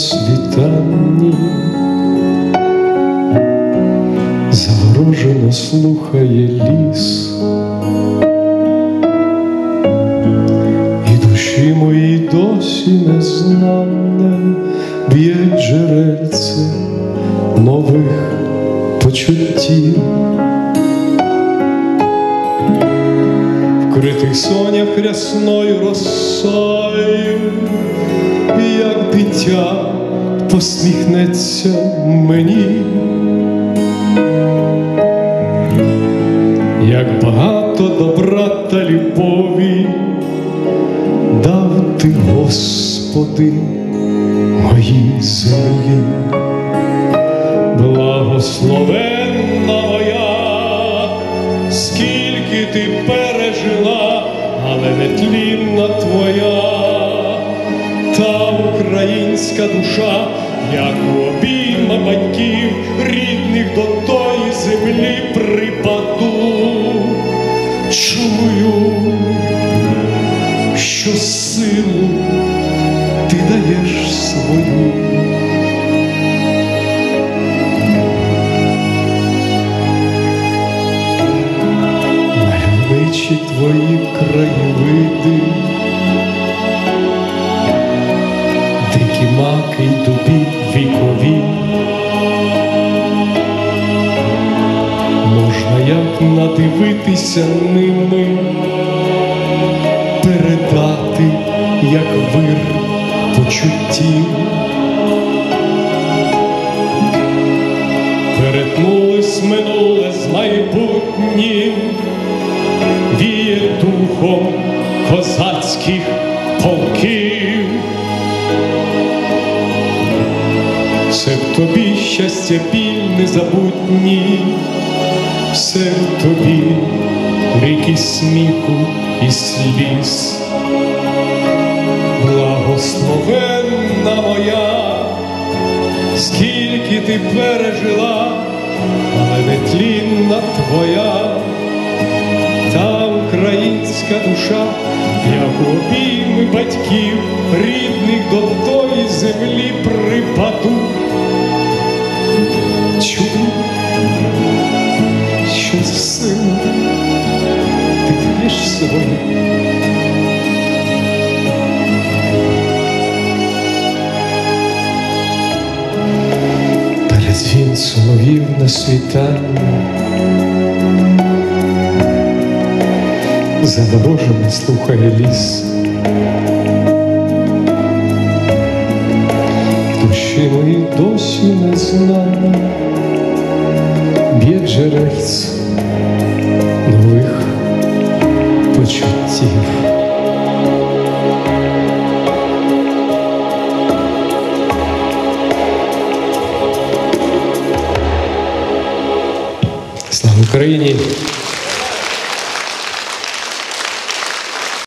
світанні, заворожено слухає ліс, і душі моїй досі незнане б'є джерельце нових почуттів. Вкритий сонях рясною росою, як дитя посміхнеться мені, як багато добра та любові дав ти, Господи, моїй землі. Благословенна моя, скільки ти пережила, але нетлінна твоя та українська душа, як у обійма батьків рідних до тої землі припаду. Чую, що силу ти даєш свою. Мальовничі твої краєвиди, дикі маки й дубі вікові, можна як надивитися ними, передати, як вир почуттів. Перетнулись минуле з майбутнім, віє духом козацьких полків. Все в тобі щастя біль незабутній, все в тобі ріки сміху і сліз. Благословенна моя, скільки ти пережила, але нетлінна твоя та українська душа, як у обійми батьків рідних до тої землі припаду. Чую, що силу ти даєш свою. Передзвін солов'їв на світанні, заворожено слухає ліс. Душі мої досі не знала, б'є джерельце нових почуттів. Слава Україні!